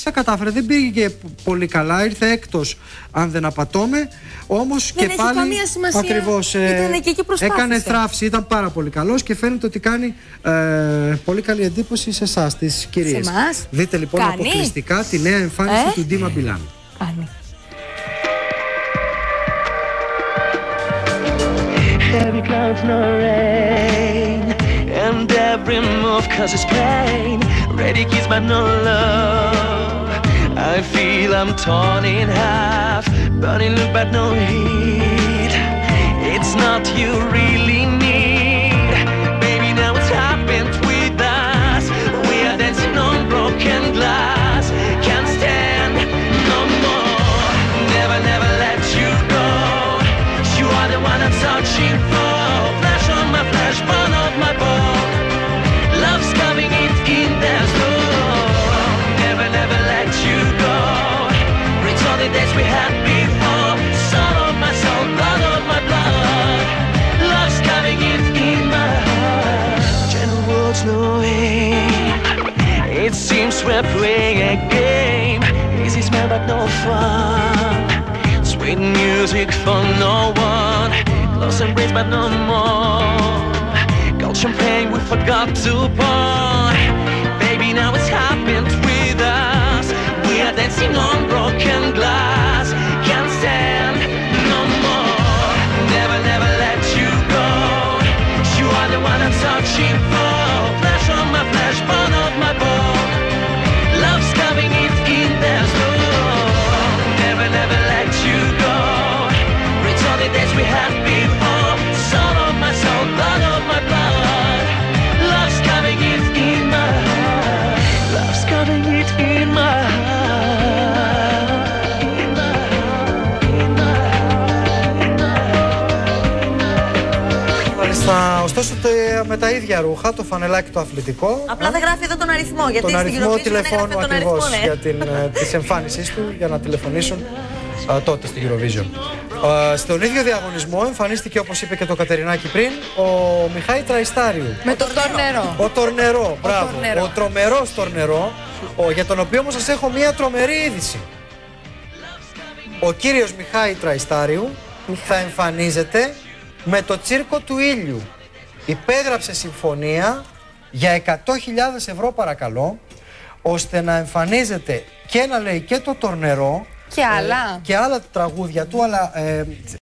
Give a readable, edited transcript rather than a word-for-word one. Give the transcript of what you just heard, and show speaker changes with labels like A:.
A: τα κατάφερε. Δεν πήγε και πολύ καλά. Ήρθε έκτος, αν δεν απατώμε. Όμως και πάλι. Ακριβώς. Έκανε θράψη. Ήταν πάρα πολύ καλός και φαίνεται ότι κάνει πολύ καλή εντύπωση σε εσάς, τις κυρίες. Δείτε λοιπόν αποκλειστικά τη νέα εμφάνιση του Ντίμα Μπιλάν.
B: Heavy clouds, no rain, and every move causes pain. Ready kiss but no love. I feel I'm torn in half, burning look but no heat. It's not you really need, baby. Now it's happened with us. We are dancing on broken glass. Can't stand no more. Never, never let you go. You are the one I'm searching for. Flash on my flesh, bone of my bone. Love's coming in there slow. Never, never let you go. Reach all the days we had before. Soul of my soul, blood of my blood. Love's coming in my heart. Gentle words, no aim. It seems we're playing a game. Easy smell but no fun. Sweet music for no one. Close embrace but no more. Cold champagne we forgot to pour. Baby, now it's happened with us. We are dancing on broken glass. Can't stand no more. Never, never let you go. You are the one I'm searching for. Flesh on my flesh, bone of my bone. Love's coming in there slow. Never, never let you go. Reach all the days we had before. Soul of my soul, blood of my blood. Love's coming in my heart. Love's coming in my heart. In my heart. In my
A: heart. Ωστόσο με τα ίδια ρούχα, το φανελάκι το αθλητικό.
C: Απλά δεν γράφει εδώ τον αριθμό. Γιατί
A: τον αριθμό τηλεφώνου ακριβώς για της εμφάνισής του, για να τηλεφωνήσουν τότε στην Eurovision. Στον ίδιο διαγωνισμό εμφανίστηκε, όπως είπε και το Κατερινάκι πριν, ο Μιχάη Τραϊστάριου.
D: Με το τορνερό.
A: Ο τορνερό, μπράβο. Ο τρομερός τορνερό, για τον οποίο όμως σας έχω μία τρομερή είδηση. Ο κύριος Μιχάη Τραϊστάριου θα εμφανίζεται με το Τσίρκο του Ήλιου. Υπέγραψε συμφωνία για 100.000 ευρώ παρακαλώ, ώστε να εμφανίζεται και να λέει και το τορνερό
D: και άλλα,
A: και άλλα τραγούδια του, αλλά